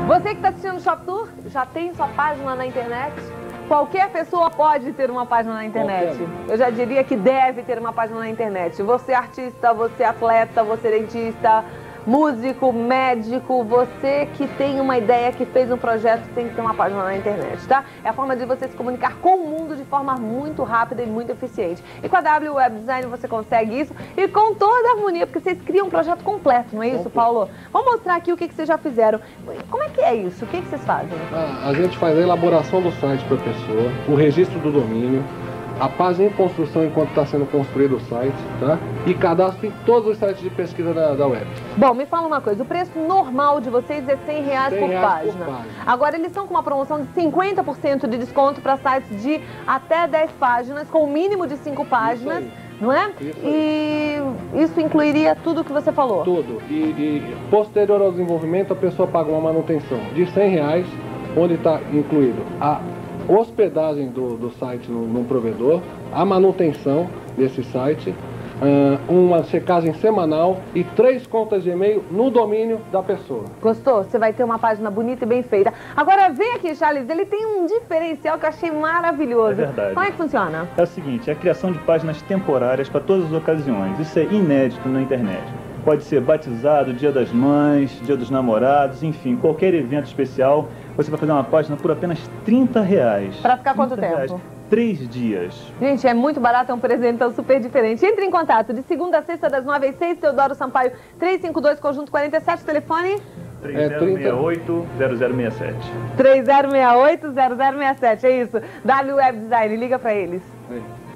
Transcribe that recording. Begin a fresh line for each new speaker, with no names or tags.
Você que está assistindo o Shop Tour, já tem sua página na internet? Qualquer pessoa pode ter uma página na internet. Eu já diria que deve ter uma página na internet. Você é artista, você é atleta, você é dentista, músico, médico, você que tem uma ideia, que fez um projeto, tem que ter uma página na internet, tá? É a forma de você se comunicar com o mundo de forma muito rápida e muito eficiente. E com a W Web Design você consegue isso e com toda a harmonia, porque vocês criam um projeto completo, não é isso, Paulo? Vamos mostrar aqui o que vocês já fizeram. Como é que é isso? O que vocês fazem?
A gente faz a elaboração do site para a pessoa, o registro do domínio, a página em construção enquanto está sendo construído o site, tá? E cadastro em todos os sites de pesquisa da web.
Bom, me fala uma coisa, o preço normal de vocês é R$100 por página. Agora, eles estão com uma promoção de 50% de desconto para sites de até 10 páginas, com o mínimo de 5 páginas, não é? E isso incluiria tudo o que você falou?
Tudo. E posterior ao desenvolvimento, a pessoa paga uma manutenção de R$100, onde está incluído a hospedagem do site num provedor, a manutenção desse site, uma checagem semanal e 3 contas de e-mail no domínio da pessoa.
Gostou? Você vai ter uma página bonita e bem feita. Agora vem aqui, Charles, ele tem um diferencial que eu achei maravilhoso.
É verdade.
Como é que funciona?
É o seguinte, é a criação de páginas temporárias para todas as ocasiões. Isso é inédito na internet. Pode ser batizado, Dia das Mães, Dia dos Namorados, enfim, qualquer evento especial, você vai fazer uma página por apenas R$30.
Para ficar quanto tempo?
3 dias.
Gente, é muito barato, é um presente super diferente. Entre em contato de segunda a sexta, das 9 às 6, Teodoro Sampaio 352, conjunto 47, telefone?
3068-0067.
3068-0067, é isso. W Web Design, liga para eles.